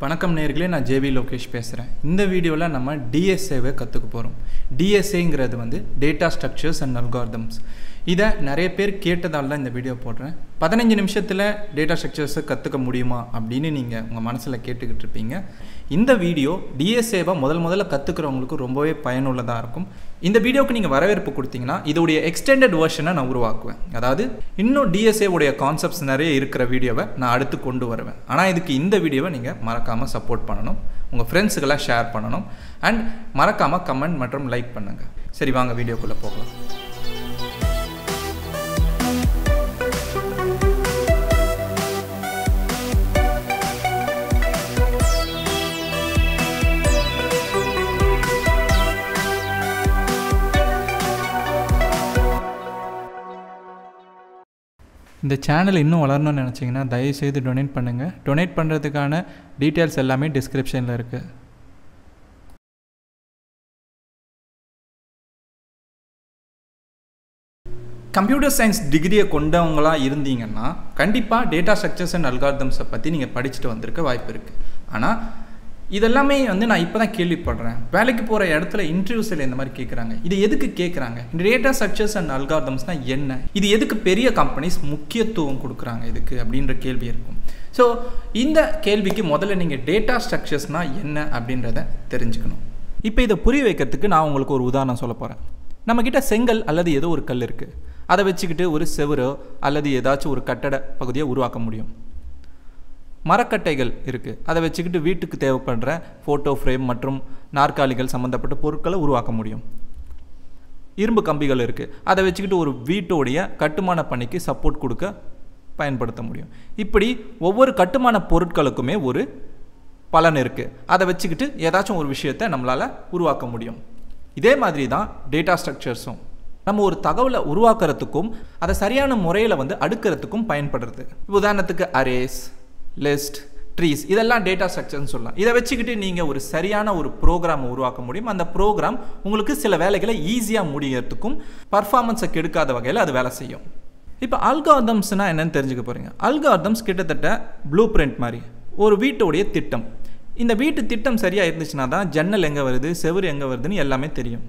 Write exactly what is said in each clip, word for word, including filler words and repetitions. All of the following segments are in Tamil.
வணக்கம் நேயர்களே, நான் ஜேவி லோகேஷ் பேசுகிறேன். இந்த வீடியோவில் நம்ம டிஎஸ்ஏவை கற்றுக்க போகிறோம். டிஎஸ்ஏங்கிறது வந்து டேட்டா ஸ்ட்ரக்சர்ஸ் அண்ட் அல்காரிதம்ஸ். இதை நிறைய பேர் கேட்டதால் தான் இந்த வீடியோ போடுறேன். பதினஞ்சு நிமிஷத்தில் டேட்டா ஸ்ட்ரக்சர்ஸை கற்றுக்க முடியுமா அப்படின்னு நீங்கள் உங்கள் மனசில் கேட்டுக்கிட்டு இருப்பீங்க. இந்த வீடியோ டிஎஸ்ஏவை முதல் முதல்ல கற்றுக்கிறவங்களுக்கு ரொம்பவே பயனுள்ளதாக இருக்கும். இந்த வீடியோவுக்கு நீங்கள் வரவேற்பு கொடுத்தீங்கன்னா இதோடைய எக்ஸ்டெண்டட் வெர்ஷனை நான் உருவாக்குவேன். அதாவது இன்னும் டிஎஸ்ஏவுடைய கான்செப்ட்ஸ் நிறைய இருக்கிற வீடியோவை நான் அடுத்து கொண்டு வருவேன். ஆனால் இதுக்கு இந்த வீடியோவை நீங்கள் மறக்காமல் சப்போர்ட் பண்ணணும், உங்கள் ஃப்ரெண்ட்ஸுக்கெல்லாம் ஷேர் பண்ணணும், அண்ட் மறக்காமல் கமெண்ட் மற்றும் லைக் பண்ணுங்கள். சரி, வாங்க வீடியோக்குள்ளே போகலாம். இந்த சேனல் இன்னும் வளரணும்னு நினச்சிங்கன்னா தயவுசெய்து டொனேட் பண்ணுங்கள். டொனேட் பண்ணுறதுக்கான டீட்டெயில்ஸ் எல்லாமே டிஸ்கிரிப்ஷனில் இருக்குது. கம்ப்யூட்டர் சயின்ஸ் டிகிரியை கொண்டவங்களாக இருந்தீங்கன்னா கண்டிப்பாக டேட்டா ஸ்ட்ரக்சர்ஸ் அண்ட் அல்காரிதம்ஸை பற்றி நீங்கள் படிச்சுட்டு வந்திருக்க வாய்ப்பு இருக்குது. ஆனால் இதெல்லாமே வந்து நான் இப்போ தான் கேள்விப்படுறேன். வேலைக்கு போகிற இடத்துல இன்டர்வியூஸில் இந்த மாதிரி கேட்குறாங்க. இது எதுக்கு கேட்குறாங்க? இந்த டேட்டா ஸ்ட்ரக்சர்ஸ் அண்ட் அல்காரிதம்ஸ்னால் என்ன? இது எதுக்கு பெரிய கம்பெனிஸ் முக்கியத்துவம் கொடுக்குறாங்க இதுக்கு அப்படின்ற கேள்வி இருக்கும். ஸோ இந்த கேள்விக்கு முதல்ல நீங்கள் டேட்டா ஸ்ட்ரக்சர்ஸ்னால் என்ன அப்படின்றத தெரிஞ்சுக்கணும். இப்போ இதை புரிய வைக்கிறதுக்கு நான் உங்களுக்கு ஒரு உதாரணம் சொல்ல போகிறேன். நம்மக்கிட்ட செங்கல் அல்லது ஏதோ ஒரு கல் இருக்குது. அதை வச்சுக்கிட்டு ஒரு செவரோ அல்லது ஏதாச்சும் ஒரு கட்டட பகுதியை உருவாக்க முடியும். மரக்கட்டைகள் இருக்குது. அதை வச்சுக்கிட்டு வீட்டுக்கு தேவைப்படுற ஃபோட்டோ ஃப்ரேம் மற்றும் நாற்காலிகள் சம்மந்தப்பட்ட பொருட்களை உருவாக்க முடியும். இரும்பு கம்பிகள் இருக்குது. அதை வச்சுக்கிட்டு ஒரு வீட்டோடைய கட்டுமான பணிக்கு சப்போர்ட் கொடுக்க பயன்படுத்த முடியும். இப்படி ஒவ்வொரு கட்டுமான பொருட்களுக்குமே ஒரு பலன் இருக்குது. அதை வச்சுக்கிட்டு ஏதாச்சும் ஒரு விஷயத்தை நம்மளால் உருவாக்க முடியும். இதே மாதிரி தான் டேட்டா ஸ்ட்ரக்சர்ஸும் நம்ம ஒரு தகவலை உருவாக்குறதுக்கும் அதை சரியான முறையில் வந்து அடுக்கிறதுக்கும் பயன்படுறது. உதாரணத்துக்கு அரேஸ், லிஸ்ட், ட்ரீஸ், இதெல்லாம் டேட்டா ஸ்ட்ரக்சர்னு சொல்லலாம். இதை வச்சுக்கிட்டு நீங்கள் ஒரு சரியான ஒரு ப்ரோக்ராம் உருவாக்க முடியும். அந்த ப்ரோக்ராம் உங்களுக்கு சில வேலைகளை ஈஸியாக முடியறதுக்கும் பர்ஃபார்மன்ஸை கெடுக்காத வகையில் அது வேலை செய்யும். இப்போ அல்காரிதம்ஸ்னால் என்னென்னு தெரிஞ்சுக்க போகிறீங்க. அல்காரிதம்ஸ் கிட்டத்தட்ட ப்ளூ பிரிண்ட் மாதிரி ஒரு வீட்டோடைய திட்டம். இந்த வீட்டு திட்டம் சரியாக இருந்துச்சுன்னா தான் ஜன்னல் எங்கே வருது, செவுரு எங்கே வருதுன்னு எல்லாமே தெரியும்.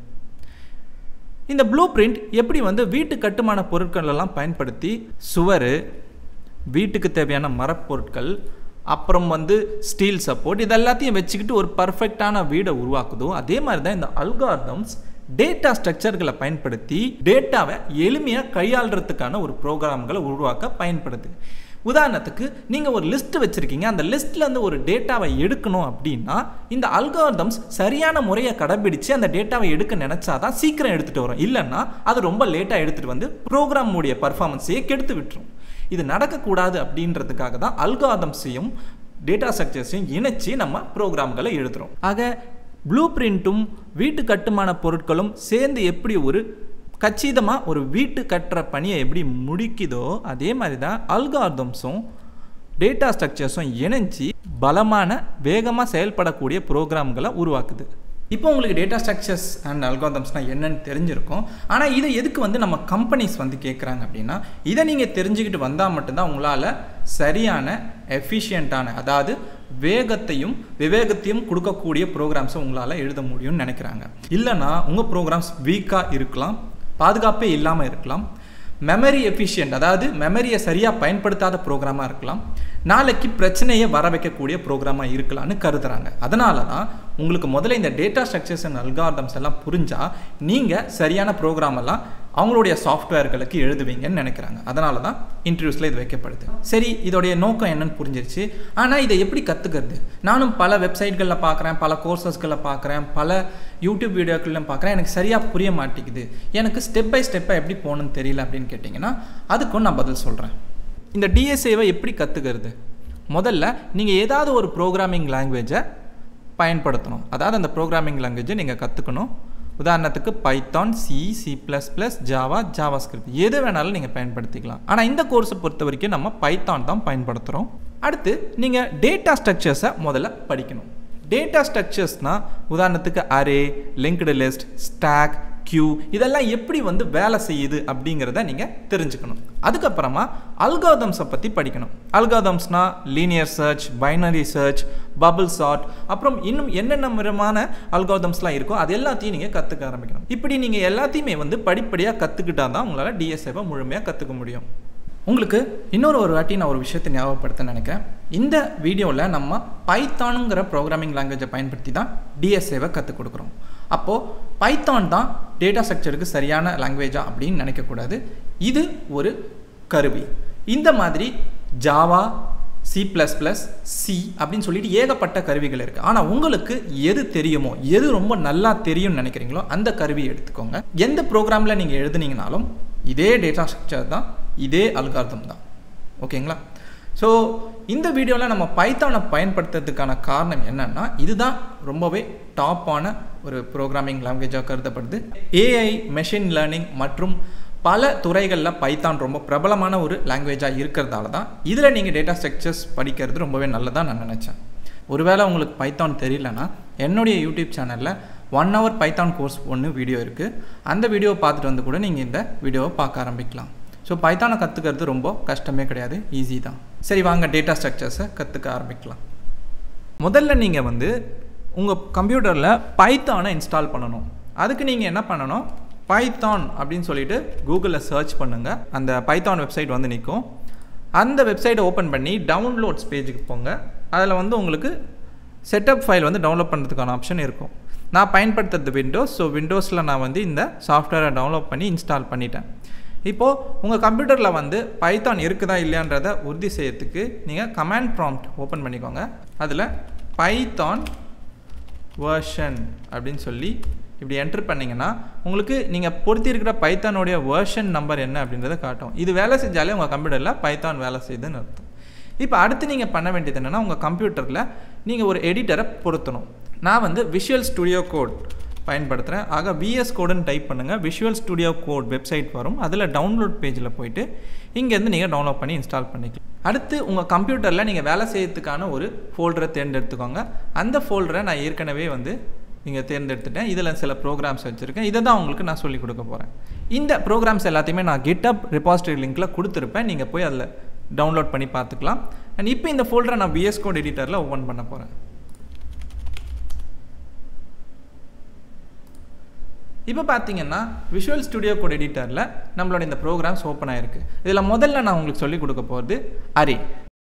இந்த ப்ளூ பிரிண்ட் எப்படி வந்து வீட்டு கட்டுமான பொருட்கள் எல்லாம் பயன்படுத்தி சுவர், வீட்டுக்கு தேவையான மரப்பொருட்கள், அப்புறம் வந்து ஸ்டீல் சப்போர்ட், இது எல்லாத்தையும் வச்சுக்கிட்டு ஒரு பர்ஃபெக்டான வீடை உருவாக்குதோ அதே மாதிரி தான் இந்த அல்காரிதம்ஸ் டேட்டா ஸ்ட்ரக்சர்களை பயன்படுத்தி டேட்டாவை எளிமையாக கையாளுறதுக்கான ஒரு ப்ரோக்ராம்களை உருவாக்க பயன்படுது. உதாரணத்துக்கு நீங்கள் ஒரு லிஸ்ட் வச்சுருக்கீங்க. அந்த லிஸ்ட்லேருந்து ஒரு டேட்டாவை எடுக்கணும் அப்படின்னா இந்த அல்காரிதம்ஸ் சரியான முறையை கடைபிடிச்சு அந்த டேட்டாவை எடுக்க நினச்சா தான் சீக்கிரம் எடுத்துகிட்டு வரும். இல்லைன்னா அது ரொம்ப லேட்டாக எடுத்துகிட்டு வந்து ப்ரோக்ராமுடைய பர்ஃபார்மன்ஸையே கெடுத்து விட்டுரும். இது நடக்கக்கூடாது அப்படின்றதுக்காக தான் அல்காரிதம்ஸையும் டேட்டா ஸ்ட்ரக்சர்ஸையும் இணைச்சி நம்ம ப்ரோக்ராம்களை எழுதுகிறோம். ஆக ப்ளூ பிரிண்ட்டும் வீட்டு கட்டுமான பொருட்களும் சேர்ந்து எப்படி ஒரு கச்சிதமாக ஒரு வீட்டு கட்டுற பணியை எப்படி முடிக்குதோ அதே மாதிரி தான் அல்காரிதம்ஸும் டேட்டா ஸ்ட்ரக்சர்ஸும் இணைஞ்சி பலமான வேகமாக செயல்படக்கூடிய ப்ரோக்ராம்களை உருவாக்குது. இப்போ உங்களுக்கு டேட்டா ஸ்ட்ரக்சர்ஸ் அண்ட் அல்காரிதம்ஸ்னால் என்னன்னு தெரிஞ்சிருக்கும். ஆனால் இதை எதுக்கு வந்து நம்ம கம்பெனிஸ் வந்து கேட்குறாங்க அப்படின்னா, இதை நீங்கள் தெரிஞ்சுக்கிட்டு வந்தால் மட்டும்தான் உங்களால் சரியான எஃபிஷியண்ட்டான, அதாவது வேகத்தையும் விவேகத்தையும் கொடுக்கக்கூடிய ப்ரோக்ராம்ஸை உங்களால் எழுத முடியும்னு நினைக்கிறாங்க. இல்லைனா உங்கள் ப்ரோக்ராம்ஸ் வீக்காக இருக்கலாம், பாதுகாப்பே இல்லாமல் இருக்கலாம், மெமரி எஃபிஷியன்ட், அதாவது மெமரியை சரியாக பயன்படுத்தாத ப்ரோக்ராமாக இருக்கலாம், நாளைக்கு பிரச்சனையை வர வைக்கக்கூடிய ப்ரோக்ராமாக இருக்கலாம்னு கருதுறாங்க. அதனால தான் உங்களுக்கு முதல்ல இந்த டேட்டா ஸ்ட்ரக்சர்ஸ் அண்ட் அல்காரிதம்ஸ் எல்லாம் புரிஞ்சால் நீங்கள் சரியான ப்ரோக்ராம் எல்லாம் அவங்களுடைய சாஃப்ட்வேர்களுக்கு எழுதுவீங்கன்னு நினைக்கிறாங்க. அதனால தான் இன்டர்வியூஸில் இது வைக்கப்படுது. சரி, இதோடைய நோக்கம் என்னன்னு புரிஞ்சிருச்சு. ஆனால் இதை எப்படி கற்றுக்கிறது? நானும் பல வெப்சைட்களில் பார்க்குறேன், பல கோர்சஸ்களில் பார்க்குறேன், பல யூடியூப் வீடியோக்கள்லாம் பார்க்குறேன். எனக்கு சரியாக புரிய மாட்டேங்குது, எனக்கு ஸ்டெப் பை ஸ்டெப்பாக எப்படி போகணுன்னு தெரியல அப்படின்னு கேட்டிங்கன்னா அதுக்கும் நான் பதில் சொல்கிறேன். இந்த டிஎஸ்ஏவை எப்படி கற்றுக்கிறது? முதல்ல நீங்கள் ஏதாவது ஒரு ப்ரோக்ராமிங் லாங்குவேஜை பயன்படுத்தணும். அதாவது அந்த ப்ரோக்ராமிங் லாங்குவேஜை நீங்கள் கற்றுக்கணும். உதாரணத்துக்கு Python, C, C plus plus, Java, JavaScript, எது வேணாலும் நீங்கள் பயன்படுத்திக்கலாம். ஆனால் இந்த கோர்ஸை பொறுத்த வரைக்கும் நம்ம பைத்தான் தான் பயன்படுத்துகிறோம். அடுத்து நீங்கள் டேட்டா ஸ்ட்ரக்சர்ஸை முதல்ல படிக்கணும். டேட்டா ஸ்ட்ரக்சர்ஸ்னால் உதாரணத்துக்கு array, linked list, stack, queue இதெல்லாம் எப்படி வந்து வேலை செய்யுது அப்படிங்கிறத நீங்கள் தெரிஞ்சுக்கணும். அதுக்கப்புறமா அல்காரிதம்ஸை பற்றி படிக்கணும். அல்காரிதம்ஸ்னால் linear search, binary search, bubble sort, அப்புறம் இன்னும் என்னென்ன விதமான அல்காரிதம்ஸ்லாம் இருக்கோ அது எல்லாத்தையும் நீங்கள் கற்றுக்க ஆரம்பிக்கணும். இப்படி நீங்கள் எல்லாத்தையுமே வந்து படிப்படியாக கற்றுக்கிட்டா தான் உங்களால் டிஎஸ்ஏவை முழுமையாக கற்றுக்க முடியும். உங்களுக்கு இன்னொரு ஒரு வாட்டி நான் ஒரு விஷயத்தை ஞாபகப்படுத்த நினைக்கிறேன். இந்த வீடியோவில் நம்ம பைத்தானுங்கிற ப்ரோக்ராமிங் லாங்குவேஜை பயன்படுத்தி தான் டிஎஸ்ஏவை கற்றுக் கொடுக்குறோம். அப்போது பைத்தான் தான் டேட்டா ஸ்ட்ரக்சருக்கு சரியான லாங்குவேஜா அப்படின்னு நினைக்கக்கூடாது. இது ஒரு கருவி. இந்த மாதிரி Java, C plus plus, C அப்படின்னு சொல்லிட்டு ஏகப்பட்ட கருவிகள் இருக்குது. ஆனால் உங்களுக்கு எது தெரியுமோ, எது ரொம்ப நல்லா தெரியும்னு நினைக்கிறீங்களோ அந்த கருவியை எடுத்துக்கோங்க. எந்த ப்ரோக்ராமில் நீங்கள் எழுதுனீங்கனாலும் இதே டேட்டா ஸ்ட்ரக்சர் தான், இதே அல்காரிதம் தான். ஓகேங்களா? ஸோ இந்த வீடியோவில் நம்ம பைத்தானை பயன்படுத்துறதுக்கான காரணம் என்னென்னா, இதுதான் ரொம்பவே டாப்பான ஒரு ப்ரோக்ராமிங் லாங்குவேஜாக கருதப்படுது. ஏஐ, மெஷின் லேர்னிங் மற்றும் பல துறைகளில் பைத்தான் ரொம்ப பிரபலமான ஒரு லாங்குவேஜாக இருக்கிறதால தான் இதில் நீங்கள் டேட்டா ஸ்ட்ரக்சர்ஸ் படிக்கிறது ரொம்பவே நல்லதாக நான் நினச்சேன். ஒருவேளை உங்களுக்கு பைத்தான் தெரியலனா என்னுடைய யூடியூப் சேனலில் ஒன் ஹவர் பைத்தான் கோர்ஸ் ஒன்று வீடியோ இருக்குது. அந்த வீடியோவை பார்த்துட்டு வந்து கூட நீங்கள் இந்த வீடியோவை பார்க்க ஆரம்பிக்கலாம். ஸோ பைத்தானை கற்றுக்கிறது ரொம்ப கஷ்டமே கிடையாது, ஈஸி தான். சரி, வாங்க டேட்டா ஸ்ட்ரக்சர்ஸை கற்றுக்க ஆரம்பிக்கலாம். முதல்ல நீங்கள் வந்து உங்கள் கம்ப்யூட்டரில் பைத்தானை இன்ஸ்டால் பண்ணணும். அதுக்கு நீங்கள் என்ன பண்ணணும், பைத்தான் அப்படின்னு சொல்லிட்டு கூகுளில் சர்ச் பண்ணுங்கள். அந்த பைத்தான் வெப்சைட் வந்து நிற்கும். அந்த வெப்சைட்டை ஓப்பன் பண்ணி டவுன்லோட்ஸ் பேஜுக்கு போங்க. அதில் வந்து உங்களுக்கு செட்டப் ஃபைல் வந்து டவுன்லோட் பண்ணுறதுக்கான ஆப்ஷன் இருக்கும். நான் பயன்படுத்துறது விண்டோஸ். ஸோ விண்டோஸில் நான் வந்து இந்த சாஃப்ட்வேரை டவுன்லோட் பண்ணி இன்ஸ்டால் பண்ணிட்டேன். இப்போது உங்கள் கம்ப்யூட்டரில் வந்து பைத்தான் இருக்குதா இல்லையான்றதை உறுதி செய்யறதுக்கு நீங்கள் கமாண்ட் ப்ராம்ப்ட் ஓப்பன் பண்ணிக்கோங்க. அதில் பைத்தான் வேர்ஷன் அப்படின்னு சொல்லி இப்படி என்ட்ரு பண்ணிங்கன்னா உங்களுக்கு நீங்கள் பொருத்தியிருக்கிற பைத்தானுடைய வேர்ஷன் நம்பர் என்ன அப்படின்றத காட்டும். இது வேலை செஞ்சாலே உங்கள் கம்ப்யூட்டரில் பைத்தான் வேலை செய்யுதுன்னு அர்த்தம். இப்போ அடுத்து நீங்கள் பண்ண வேண்டியது என்னென்னா, உங்கள் கம்ப்யூட்டரில் நீங்கள் ஒரு எடிட்டரை பொருத்தணும். நான் வந்து விஷுவல் ஸ்டுடியோ கோட் பயன்படுத்துகிறேன். ஆக விஎஸ் கோடுன்னு டைப் பண்ணுங்கள். விஷுவல் ஸ்டுடியோ கோட் வெப்சைட் வரும். அதில் டவுன்லோட் பேஜில் போயிட்டு இங்கேருந்து நீங்கள் டவுன்லோட் பண்ணி இன்ஸ்டால் பண்ணிக்கலாம். அடுத்து உங்கள் கம்ப்யூட்டரில் நீங்கள் வேலை செய்யறதுக்கான ஒரு ஃபோல்டரை தேர்ந்தெடுத்துக்கோங்க. அந்த ஃபோல்டரை நான் ஏற்கனவே வந்து நீங்கள் தேர்ந்தெடுத்துட்டேன். இதில் சில ப்ரோக்ராம்ஸ் வச்சுருக்கேன். இதை தான் உங்களுக்கு நான் சொல்லிக் கொடுக்க போகிறேன். இந்த ப்ரோக்ராம்ஸ் எல்லாத்தையுமே நான் கிட்டப் ரெபாசிட்டரி லிங்க்கில் கொடுத்துருப்பேன். நீங்கள் போய் அதில் டவுன்லோட் பண்ணி பார்த்துக்கலாம். அண்ட் இப்போ இந்த ஃபோல்டரை நான் விஎஸ் கோட் எடிட்டரில் ஓப்பன் பண்ண போகிறேன். இப்போ பார்த்தீங்கன்னா விஷுவல் ஸ்டுடியோ கோட் எடிட்டரில் நம்மளோட இந்த ப்ரோக்ராம்ஸ் ஓப்பன் ஆகிருக்கு. இதில் முதல்ல நான் உங்களுக்கு சொல்லிக் கொடுக்க போகிறது அரே.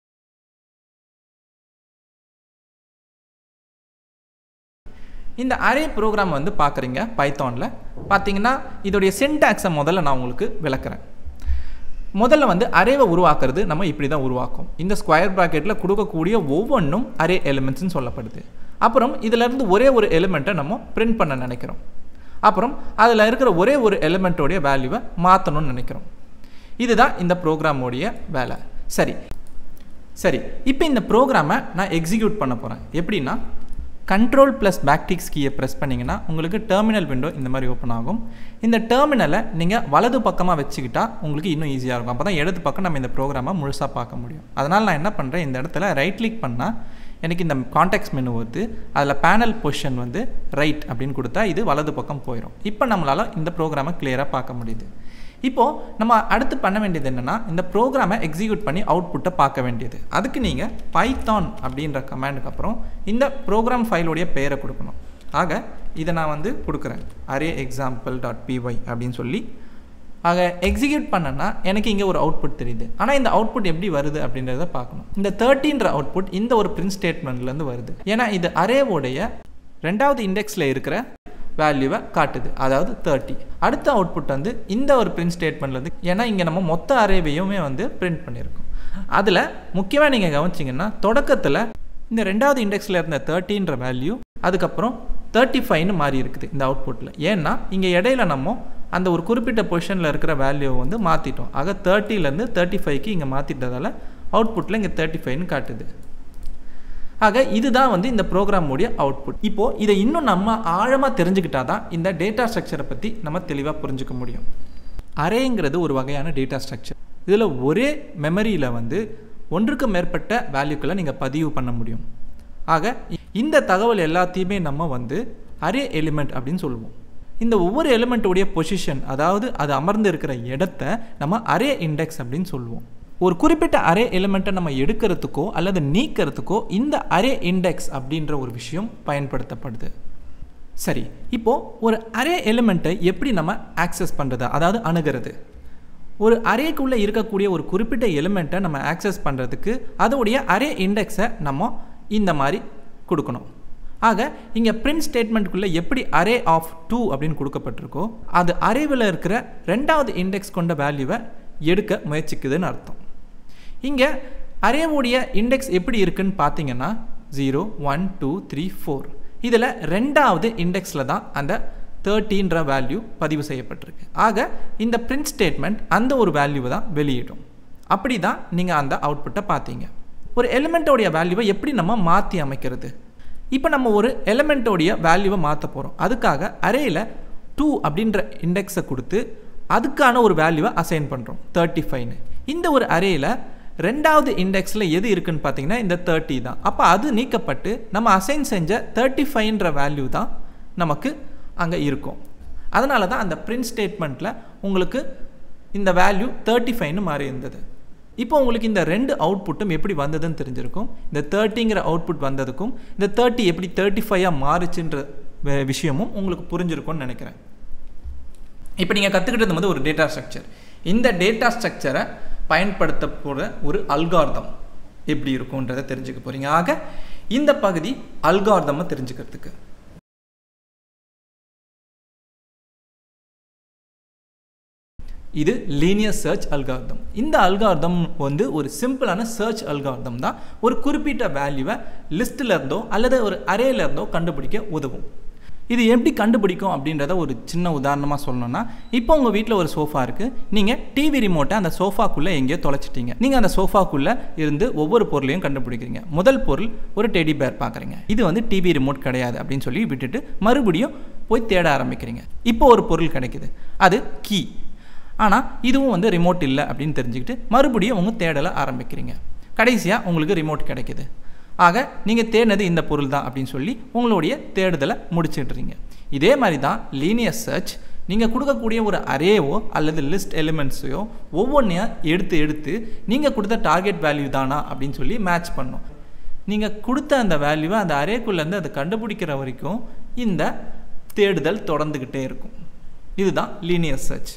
இந்த அரே ப்ரோக்ராம் வந்து பார்க்குறீங்க பைத்தானில். பார்த்தீங்கன்னா இதோடைய சின்டாக்ஸை முதல்ல நான் உங்களுக்கு விளக்குறேன். முதல்ல வந்து அரேவை உருவாக்குறது நம்ம இப்படி தான் உருவாக்கும். இந்த ஸ்கொயர் ப்ராக்கெட்டில் கொடுக்கக்கூடிய ஒவ்வொன்றும் அரே எலிமெண்ட்ஸ்னு சொல்லப்படுது. அப்புறம் இதிலேருந்து ஒரே ஒரு எலிமெண்ட்டை நம்ம பிரிண்ட் பண்ண நினைக்கிறோம். அப்புறம் அதில் இருக்கிற ஒரே ஒரு எலிமெண்ட்டோடைய வேல்யூவை மாற்றணும்னு நினைக்கிறோம். இதுதான் இந்த ப்ரோக்ராமோடைய வேலை. சரி சரி இப்போ இந்த ப்ரோக்ராமை நான் எக்ஸிக்யூட் பண்ண போகிறேன். எப்படின்னா, கண்ட்ரோல் ப்ளஸ் பேக்டிக்ஸ் கீயை ப்ரெஸ் பண்ணிங்கன்னா உங்களுக்கு டெர்மினல் விண்டோ இந்த மாதிரி ஓப்பன் ஆகும். இந்த டெர்மினலை நீங்கள் வலது பக்கமாக வச்சுக்கிட்டா உங்களுக்கு இன்னும் ஈஸியாக இருக்கும். அப்போ தான் இடது பக்கம் நம்ம இந்த ப்ரோக்ராமை முழுசாக பார்க்க முடியும். அதனால் நான் என்ன பண்ணுறேன், இந்த இடத்துல ரைட் கிளிக் பண்ணால் எனக்கு இந்த கான்டெக்ஸ்ட் மெனு வருது. அதில் பேனல் பொசிஷன் வந்து ரைட் அப்படின்னு கொடுத்தா இது வலது பக்கம் போயிடும். இப்போ நம்மளால் இந்த ப்ரோக்ராமை கிளியராக பார்க்க முடியுது. இப்போது நம்ம அடுத்து பண்ண வேண்டியது என்னென்னா, இந்த ப்ரோக்ராமை எக்ஸிக்யூட் பண்ணி அவுட்புட்டை பார்க்க வேண்டியது. அதுக்கு நீங்கள் பைத்தான் அப்படின்ற கமாண்டுக்கு அப்புறம் இந்த ப்ரோக்ராம் ஃபைலோடைய பெயரை கொடுக்கணும். ஆக இதை நான் வந்து கொடுக்குறேன், அரே எக்ஸாம்பிள் டாட் பிஒய் அப்படின்னு சொல்லி. ஆக எக்ஸிக்யூட் பண்ணனா எனக்கு இங்கே ஒரு அவுட்புட் தெரியுது. ஆனால் இந்த அவுட்புட் எப்படி வருது அப்படின்றத பார்க்கணும். இந்த தேர்ட்டின்ற அவுட்புட் இந்த ஒரு பிரிண்ட் ஸ்டேட்மெண்ட்லேருந்து வருது. ஏன்னா இது அரேவோடைய ரெண்டாவது இண்டெக்ஸில் இருக்கிற வேல்யூவை காட்டுது, அதாவது தேர்ட்டி. அடுத்த அவுட்புட் வந்து இந்த ஒரு பிரிண்ட் ஸ்டேட்மெண்ட்லேருந்து, ஏன்னா இங்கே நம்ம மொத்த அரேவையுமே வந்து பிரிண்ட் பண்ணியிருக்கோம். அதில் முக்கியமாக நீங்கள் கவனிச்சிங்கன்னா தொடக்கத்தில் இந்த ரெண்டாவது இண்டெக்ஸில் இருந்த தேர்ட்டின்ற வேல்யூ அதுக்கப்புறம் தேர்ட்டி ஃபைவ்னு மாறி இருக்குது இந்த அவுட்புட்டில். ஏன்னா இங்கே இடையில நம்ம அந்த ஒரு குறிப்பிட்ட பொசிஷனில் இருக்கிற வேல்யூவை வந்து மாற்றிட்டோம். ஆக தேர்ட்டிலேருந்து தேர்ட்டி ஃபைவ்க்கு இங்கே மாற்றிட்டதால் அவுட்புட்டில் இங்கே தேர்ட்டி ஃபைவ்னு காட்டுது. ஆக இதுதான் வந்து இந்த ப்ரோக்ராமுடைய அவுட்புட். இப்போது இதை இன்னும் நம்ம ஆழமாக தெரிஞ்சுக்கிட்டா தான் இந்த டேட்டா ஸ்ட்ரக்சரை பற்றி நம்ம தெளிவாக புரிஞ்சுக்க முடியும். அரேங்கிறது ஒரு வகையான டேட்டா ஸ்ட்ரக்சர். இதில் ஒரே மெமரியில் வந்து ஒன்றுக்கு மேற்பட்ட வேல்யூக்களை நீங்கள் பதிவு பண்ண முடியும். ஆக இந்த தகவல் எல்லாத்தையுமே நம்ம வந்து அரே எலிமெண்ட் அப்படின்னு சொல்லுவோம். இந்த ஒவ்வொரு எலிமெண்ட்டோடைய பொசிஷன், அதாவது அது அமர்ந்து இருக்கிற இடத்த நம்ம அரே இண்டெக்ஸ் அப்படின்னு சொல்லுவோம். ஒரு குறிப்பிட்ட அரே எலிமெண்ட்டை நம்ம எடுக்கிறதுக்கோ அல்லது நீக்கிறதுக்கோ இந்த அரே இண்டெக்ஸ் அப்படின்ற ஒரு விஷயம் பயன்படுத்தப்படுது. சரி, இப்போது ஒரு அரே எலிமெண்ட்டை எப்படி நம்ம ஆக்சஸ் பண்ணுறது, அதாவது அணுகிறது? ஒரு அரேக்குள்ளே இருக்கக்கூடிய ஒரு குறிப்பிட்ட எலிமெண்ட்டை நம்ம ஆக்சஸ் பண்ணுறதுக்கு அதோடைய அரே இண்டெக்ஸை நம்ம இந்த மாதிரி கொடுக்கணும். ஆக இங்கே பிரிண்ட் ஸ்டேட்மெண்ட்டுக்குள்ளே எப்படி அரே ஆஃப் டூ அப்படின்னு கொடுக்கப்பட்டிருக்கோ அது அரேவில் இருக்கிற ரெண்டாவது இண்டெக்ஸ் கொண்ட வேல்யூவை எடுக்க முயற்சிக்குதுன்னு அர்த்தம். இங்கே அரேவுடைய இண்டெக்ஸ் எப்படி இருக்குன்னு பார்த்தீங்கன்னா zero one two three four, இதில் ரெண்டாவது இண்டெக்ஸில் தான் அந்த தேர்ட்டின்ற வேல்யூ பதிவு செய்யப்பட்டிருக்கு. ஆக இந்த பிரிண்ட் ஸ்டேட்மெண்ட் அந்த ஒரு வேல்யூவை தான் வெளியிடும். அப்படி தான் நீங்கள் அந்த அவுட்புட்டை பார்த்தீங்க. ஒரு எலிமெண்ட்டோடைய வேல்யூவை எப்படி நம்ம மாற்றி அமைக்கிறது? இப்போ நம்ம ஒரு எலிமெண்ட்டோடைய வேல்யூவை மாற்ற போகிறோம். அதுக்காக அரேயில் டூ அப்படின்ற இண்டெக்ஸை கொடுத்து அதுக்கான ஒரு வேல்யூவை அசைன் பண்ணுறோம், தேர்ட்டி ஃபைவ்னு. இந்த ஒரு அரேயில் ரெண்டாவது இண்டெக்ஸில் எது இருக்குன்னு பார்த்தீங்கன்னா இந்த தேர்ட்டி தான். அப்போ அது நீக்கப்பட்டு நம்ம அசைன் செஞ்ச தேர்ட்டி ஃபைவ்ன்ற வேல்யூ தான் நமக்கு அங்கே இருக்கும். அதனால தான் அந்த பிரிண்ட் ஸ்டேட்மெண்ட்டில் உங்களுக்கு இந்த வேல்யூ தேர்ட்டி ஃபைவ்னு மாறி இருந்தது. இப்போ உங்களுக்கு இந்த ரெண்டு அவுட்புட்டும் எப்படி வந்ததுன்னு தெரிஞ்சிருக்கும். இந்த தேர்ட்டிங்கிற அவுட்புட் வந்ததுக்கும் இந்த தேர்ட்டி எப்படி தேர்ட்டி ஃபைவாக மாறுச்சுன்ற விஷயமும் உங்களுக்கு புரிஞ்சிருக்கும்னு நினைக்கிறேன். இப்போ நீங்கள் கற்றுக்கிட்டது வந்து ஒரு டேட்டா ஸ்ட்ரக்சர். இந்த டேட்டா ஸ்ட்ரக்சரை பயன்படுத்த போகிற ஒரு அல்காரிதம் எப்படி இருக்கும்ன்றதை தெரிஞ்சுக்க போகிறீங்க. ஆக இந்த பகுதி அல்காரிதமை தெரிஞ்சுக்கிறதுக்கு. இது லீனியர் சர்ச் அல்காரிதம். இந்த அல்காரிதம் வந்து ஒரு சிம்பிளான சர்ச் அல்காரிதம் தான். ஒரு குறிப்பிட்ட வேல்யூவை லிஸ்ட்டில் இருந்தோ அல்லது ஒரு அரேல இருந்தோ கண்டுபிடிக்க உதவும். இது எப்படி கண்டுபிடிக்கும் அப்படின்றத ஒரு சின்ன உதாரணமாக சொல்லணும்னா, இப்போ உங்கள் வீட்டில் ஒரு சோஃபா இருக்குது. நீங்கள் டிவி ரிமோட்டை அந்த சோஃபாக்குள்ளே எங்கேயோ தொலைச்சிட்டீங்க. நீங்கள் அந்த சோஃபாக்குள்ளே இருந்து ஒவ்வொரு பொருளையும் கண்டுபிடிக்கிறீங்க. முதல் பொருள் ஒரு டெடி பேர் பார்க்குறீங்க. இது வந்து டிவி ரிமோட் கிடையாது அப்படின்னு சொல்லி விட்டுட்டு மறுபடியும் போய் தேட ஆரம்பிக்கிறீங்க. இப்போ ஒரு பொருள் கிடைக்குது, அது கீ. ஆனால் இதுவும் வந்து ரிமோட் இல்லை அப்படின்னு தெரிஞ்சுக்கிட்டு மறுபடியும் உங்கள் தேடலை ஆரம்பிக்கிறீங்க. கடைசியாக உங்களுக்கு ரிமோட் கிடைக்குது. ஆக நீங்கள் தேடினது இந்த பொருள் தான் அப்படின்னு சொல்லி உங்களுடைய தேடுதலை முடிச்சிடுறீங்க. இதே மாதிரி தான் லீனியர் சர்ச். நீங்கள் கொடுக்கக்கூடிய ஒரு அரேவோ அல்லது லிஸ்ட் எலிமெண்ட்ஸையோ ஒவ்வொன்றையும் எடுத்து எடுத்து நீங்கள் கொடுத்த டார்கெட் வேல்யூ தானா அப்படின்னு சொல்லி மேட்ச் பண்ணும். நீங்கள் கொடுத்த அந்த வேல்யூவை அந்த அரேக்குள்ளேருந்து அதை கண்டுபிடிக்கிற வரைக்கும் இந்த தேடுதல் தொடர்ந்துக்கிட்டே இருக்கும். இதுதான் லீனியர் சர்ச்.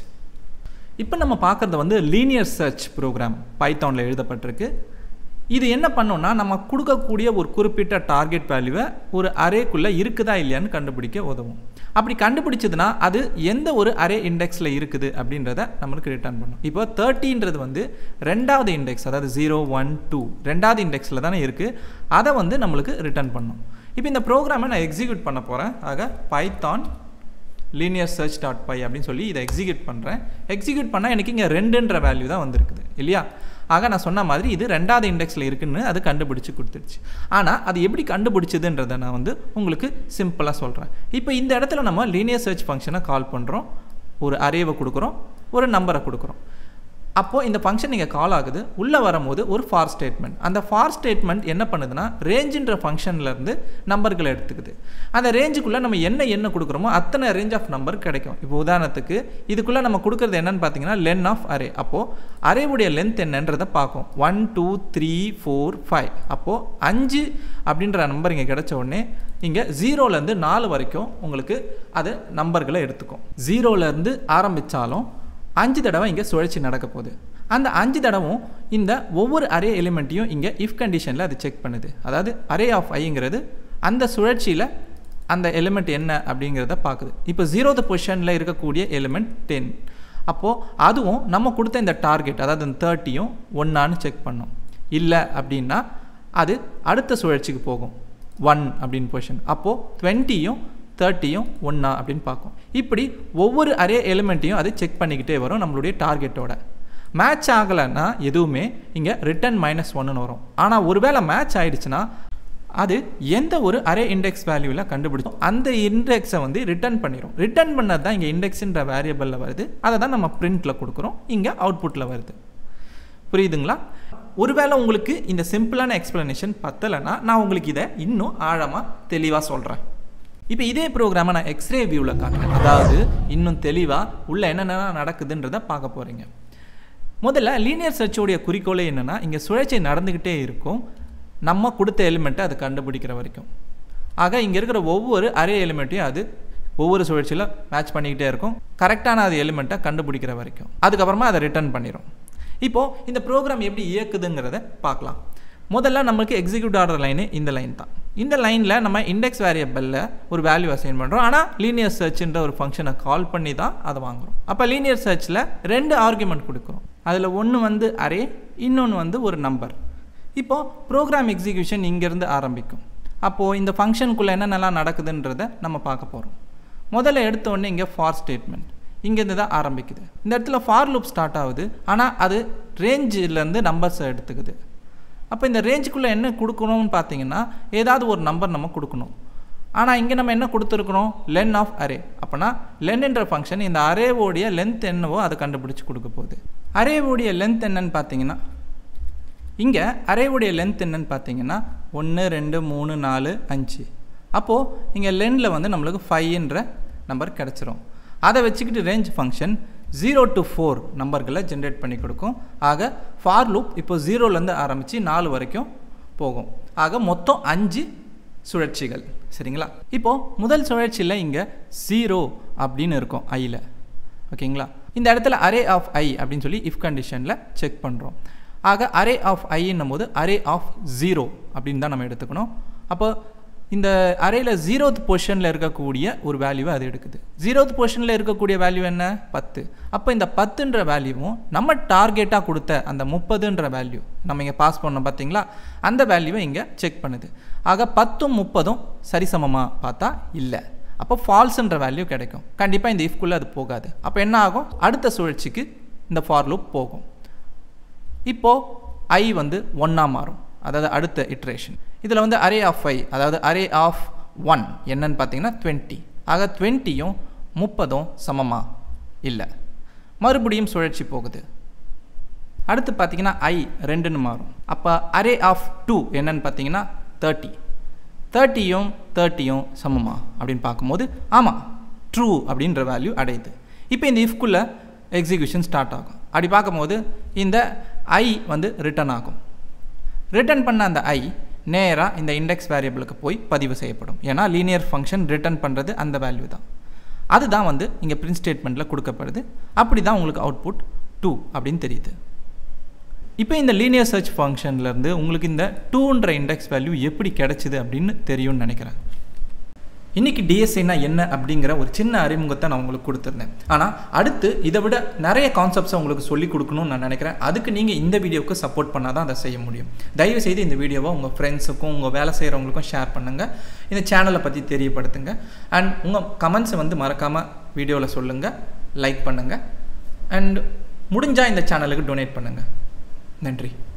இப்போ நம்ம பார்க்குறது வந்து லீனியர் சர்ச் ப்ரோக்ராம் பைத்தானில் எழுதப்பட்டிருக்கு. இது என்ன பண்ணோன்னா, நம்ம கொடுக்கக்கூடிய ஒரு குறிப்பிட்ட டார்கெட் வேல்யூவை ஒரு அரேக்குள்ளே இருக்குதா இல்லையான்னு கண்டுபிடிக்க உதவும். அப்படி கண்டுபிடிச்சதுன்னா அது எந்த ஒரு அரே இண்டெக்ஸில் இருக்குது அப்படின்றத நம்மளுக்கு ரிட்டர்ன் பண்ணும். இப்போ தேர்ட்டின்றது வந்து ரெண்டாவது இண்டெக்ஸ், அதாவது ஜீரோ ஒன் டூ ரெண்டாவது இண்டெக்ஸில் தானே இருக்குது. அதை வந்து நம்மளுக்கு ரிட்டர்ன் பண்ணும். இப்போ இந்த ப்ரோக்ராமை நான் எக்ஸிக்யூட் பண்ண போகிறேன். ஆக Python linear search dot py அப்படின்னு சொல்லி இதை எக்ஸிக்யூட் பண்ணுறேன். எக்ஸிக்யூட் பண்ணால் எனக்கு இங்கே ரெண்டுன்ற வேல்யூ தான் வந்திருக்குது இல்லையா? ஆக நான் சொன்ன மாதிரி இது ரெண்டாவது இண்டெக்ஸில் இருக்குன்னு அது கண்டுபிடிச்சி கொடுத்துருச்சு. ஆனால் அது எப்படி கண்டுபிடிச்சதுன்றதை நான் வந்து உங்களுக்கு சிம்பிளாக சொல்கிறேன். இப்போ இந்த இடத்துல நம்ம லீனியர் சர்ச் ஃபங்க்ஷனை கால் பண்ணுறோம். ஒரு அரேவை கொடுக்குறோம், ஒரு நம்பரை கொடுக்குறோம். அப்போது இந்த ஃபங்க்ஷன் நீங்கள் கால் ஆகுது. உள்ளே வரும்போது ஒரு ஃபார் ஸ்டேட்மெண்ட். அந்த ஃபார் ஸ்டேட்மெண்ட் என்ன பண்ணுதுன்னா, ரேஞ்சுன்ற ஃபங்க்ஷன்லேருந்து நம்பர்களை எடுத்துக்குது. அந்த ரேஞ்சுக்குள்ளே நம்ம என்ன என்ன கொடுக்குறோமோ அத்தனை ரேஞ்ச் ஆஃப் நம்பர் கிடைக்கும். இப்போ உதாரணத்துக்கு இதுக்குள்ளே நம்ம கொடுக்குறது என்னன்னு பார்த்தீங்கன்னா லென் ஆஃப் அரே. அப்போது அரேவுடைய லென்த் என்னன்றதை பார்க்கும். One two three four five. அப்போது அஞ்சு அப்படின்ற நம்பர் இங்கே கிடைச்ச உடனே இங்கே ஜீரோலேருந்து நாலு வரைக்கும் உங்களுக்கு அது நம்பர்களை எடுத்துக்கும். ஜீரோலேருந்து ஆரம்பித்தாலும் அஞ்சு தடவை இங்கே சுழற்சி நடக்க போகுது. அந்த அஞ்சு தடவும் இந்த ஒவ்வொரு அரே எலிமெண்ட்டையும் இங்கே இஃப் கண்டிஷனில் அது செக் பண்ணுது. அதாவது அரே ஆஃப் ஐங்கிறது அந்த சுழற்சியில் அந்த எலிமெண்ட் என்ன அப்படிங்கிறத பார்க்குது. இப்போ ஜீரோத பொசிஷனில் இருக்கக்கூடிய எலிமெண்ட் டென். அப்போது அதுவும் நம்ம கொடுத்த இந்த டார்கெட், அதாவது இந்த தேர்ட்டியும் ஒன்னான்னு செக் பண்ணோம். இல்லை அப்படின்னா அது அடுத்த சுழற்சிக்கு போகும், ஒன் அப்படின்னு பொசிஷன். அப்போது டுவெண்ட்டியும் தேர்ட்டியும் ஒன்றா அப்படின்னு பார்க்கும். இப்படி ஒவ்வொரு அரே எலிமெண்ட்டையும் அது செக் பண்ணிக்கிட்டே வரும் நம்மளுடைய டார்கெட்டோட. மேட்ச் ஆகலைன்னா எதுவுமே இங்கே ரிட்டன் மைனஸ் ஒன்றுன்னு வரும். ஆனால் ஒருவேளை மேட்ச் ஆகிடுச்சுன்னா அது எந்த ஒரு அரே இண்டெக்ஸ் வேல்யூவில் கண்டுபிடிச்சோம் அந்த இண்டெக்ஸை வந்து ரிட்டர்ன் பண்ணிடும். ரிட்டர்ன் பண்ணது தான் இங்கே இண்டெக்ஸுன்ற வேரியபிளில் வருது. அதை தான் நம்ம பிரிண்டில் கொடுக்குறோம், இங்கே அவுட்புட்டில் வருது. புரியுதுங்களா? ஒருவேளை உங்களுக்கு இந்த சிம்பிளான எக்ஸ்பிளனேஷன் பத்தலைன்னா நான் உங்களுக்கு இதை இன்னும் ஆழமாக தெளிவாக சொல்கிறேன். இப்போ இதே ப்ரோக்ராமை நான் எக்ஸ்ரே வியூவில் காட்டுறேன். அதாவது இன்னும் தெளிவாக உள்ள என்னென்ன நடக்குதுன்றதை பார்க்க போகிறீங்க. முதல்ல லீனியர் சர்ச்சோடைய குறிக்கோளே என்னென்னா, இங்கே சுழற்சி நடந்துக்கிட்டே இருக்கும் நம்ம கொடுத்த எலிமெண்ட்டை அது கண்டுபிடிக்கிற வரைக்கும். ஆக இங்கே இருக்கிற ஒவ்வொரு அரே எலிமெண்ட்டையும் அது ஒவ்வொரு சுழற்சியில் மேட்ச் பண்ணிக்கிட்டே இருக்கும், கரெக்டான அது எலிமெண்ட்டை கண்டுபிடிக்கிற வரைக்கும். அதுக்கப்புறமா அதை ரிட்டர்ன் பண்ணிடும். இப்போது இந்த ப்ரோக்ராம் எப்படி இயக்குதுங்கிறத பார்க்கலாம். முதல்ல நம்மளுக்கு எக்ஸிக்யூட் ஆர்டர் லைனு இந்த லைன் தான். இந்த லைனில் நம்ம இண்டெக்ஸ் வேரியபிளில் ஒரு வேல்யூ அசைன் பண்ணுறோம். ஆனால் லீனியர் சர்ச்ன்ற ஒரு ஃபங்க்ஷனை கால் பண்ணி தான் அதை வாங்குகிறோம். அப்போ லீனியர் சர்ச்சில் ரெண்டு ஆர்குமெண்ட் கொடுக்குறோம். அதில் ஒன்று வந்து அரே, இன்னொன்று வந்து ஒரு நம்பர். இப்போது ப்ரோக்ராம் எக்ஸிக்யூஷன் இங்கேருந்து ஆரம்பிக்கும். அப்போது இந்த ஃபங்க்ஷனுக்குள்ளே என்னென்னலாம் நடக்குதுன்றதை நம்ம பார்க்க போகிறோம். முதல்ல எடுத்தோடனே இங்கே ஃபார் ஸ்டேட்மெண்ட் இங்கேருந்து தான் ஆரம்பிக்குது. இந்த இடத்துல ஃபார் லூப் ஸ்டார்ட் ஆகுது, ஆனால் அது ரேஞ்சிலேருந்து நம்பர்ஸை எடுத்துக்குது. அப்போ இந்த ரேஞ்சுக்குள்ளே என்ன கொடுக்கணும்னு பார்த்தீங்கன்னா, ஏதாவது ஒரு நம்பர் நம்ம கொடுக்கணும். ஆனால் இங்கே நம்ம என்ன கொடுத்துருக்குறோம், லென் ஆஃப் அரே. அப்போனா லென்ன்ற ஃபங்க்ஷன் இந்த அரேவோடைய லென்த் என்னவோ அதை கண்டுபிடிச்சி கொடுக்க போகுது. அரேவோடைய லென்த் என்னன்னு பார்த்தீங்கன்னா, இங்கே அரேவுடைய லென்த் என்னன்னு பார்த்தீங்கன்னா ஒன்று ரெண்டு மூணு நாலு அஞ்சு. அப்போது இங்கே லென்னில் வந்து நம்மளுக்கு ஃபைவ்ன்ற நம்பர் கிடச்சிரும். அதை வச்சுக்கிட்டு range function zero to four நம்பர்களை ஜென்ரேட் பண்ணி கொடுக்கும். ஆக ஃபார் லூப் இப்போ ஜீரோலேருந்து ஆரம்பித்து நாலு வரைக்கும் போகும். ஆக மொத்தம் அஞ்சு சுழற்சிகள். சரிங்களா? இப்போது முதல் சுழற்சியில் இங்கே ஜீரோ அப்படின்னு இருக்கும் ஐயில். ஓகேங்களா? இந்த இடத்துல அரே ஆஃப் ஐ அப்படின்னு சொல்லி இஃப் கண்டிஷனில் செக் பண்ணுறோம். ஆக அரே ஆஃப் ஐன்னும் போது அரே ஆஃப் ஜீரோ அப்படின்னு தான் நம்ம எடுத்துக்கணும். அப்போ இந்த அரேயில் ஜீரோத் பொசிஷனில் இருக்கக்கூடிய ஒரு வேல்யூவை அது எடுக்குது. ஜீரோத் பொசிஷனில் இருக்கக்கூடிய வேல்யூ என்ன, பத்து. அப்போ இந்த பத்துன்ற வேல்யூவும் நம்ம டார்கெட்டாக கொடுத்த அந்த முப்பதுன்ற வேல்யூ நம்ம இங்கே பாஸ் பண்ணோம் பார்த்தீங்களா, அந்த வேல்யூவை இங்கே செக் பண்ணுது. ஆக பத்தும் முப்பதும் சரிசமமாக பார்த்தா இல்லை. அப்போ ஃபால்ஸுன்ற வேல்யூ கிடைக்கும். கண்டிப்பாக இந்த இஃப்குள்ளே அது போகாது. அப்போ என்ன ஆகும், அடுத்த சுழற்சிக்கு இந்த ஃபார் லூப் போகும். இப்போது ஐ வந்து ஒன்றா மாறும், அதாவது அடுத்த இட்ரேஷன். இதில் வந்து அரே ஆஃப் ஃபைவ், அதாவது அரே ஆஃப் ஒன் என்னன்னு பார்த்தீங்கன்னா டுவெண்ட்டி. ஆக டுவெண்ட்டியும் முப்பதும் சமமா இல்லை. மறுபடியும் சுழற்சி போகுது. அடுத்து பார்த்தீங்கன்னா ஐ ரெண்டுன்னு மாறும். அப்போ அரே ஆஃப் டூ என்னன்னு பார்த்தீங்கன்னா தேர்ட்டி. தேர்ட்டியும் தேர்ட்டியும் சமமா அப்படின்னு பார்க்கும்போது ஆமாம், ட்ரூ அப்படின்ற வேல்யூ அடையுது. இப்போ இந்த இஃப்குள்ளே எக்ஸிக்யூஷன் ஸ்டார்ட் ஆகும். அப்படி பார்க்கும்போது இந்த ஐ வந்து ரிட்டர்ன் ஆகும். ரிட்டர்ன் பண்ண அந்த ஐ நேராக இந்த இண்டெக்ஸ் வேரியபிளுக்கு போய் பதிவு செய்யப்படும். ஏன்னா லீனியர் ஃபங்க்ஷன் ரிட்டர்ன் பண்ணுறது அந்த வேல்யூ தான். அதுதான் வந்து இங்கே பிரிண்ட் ஸ்டேட்மெண்ட்டில் கொடுக்கப்படுது. அப்படி தான் உங்களுக்கு அவுட்புட் டூ அப்படின்னு தெரியுது. இப்போ இந்த லீனியர் சர்ச் ஃபங்க்ஷன்லேருந்து உங்களுக்கு இந்த டூன்ற இண்டெக்ஸ் வேல்யூ எப்படி கிடைச்சிது அப்படின்னு தெரியும்னு நினைக்கிறேன். இன்றைக்கி டிஎஸ்ஐனா என்ன அப்படிங்கிற ஒரு சின்ன அறிமுகத்தை நான் உங்களுக்கு கொடுத்துருந்தேன். ஆனால் அடுத்து இதை விட நிறைய கான்செப்ட்ஸை உங்களுக்கு சொல்லிக் கொடுக்கணும்னு நான் நினைக்கிறேன். அதுக்கு நீங்கள் இந்த வீடியோவுக்கு சப்போர்ட் பண்ணால் தான் அதை செய்ய முடியும். தயவுசெய்து இந்த வீடியோவை உங்கள் ஃப்ரெண்ட்ஸுக்கும் உங்கள் வேலை செய்கிறவங்களுக்கும் ஷேர் பண்ணுங்கள். இந்த சேனலை பற்றி தெரியப்படுத்துங்க. அண்ட் உங்கள் கமெண்ட்ஸை வந்து மறக்காமல் வீடியோவில் சொல்லுங்கள், லைக் பண்ணுங்கள். அண்ட் முடிஞ்சால் இந்த சேனலுக்கு டொனேட் பண்ணுங்கள். நன்றி.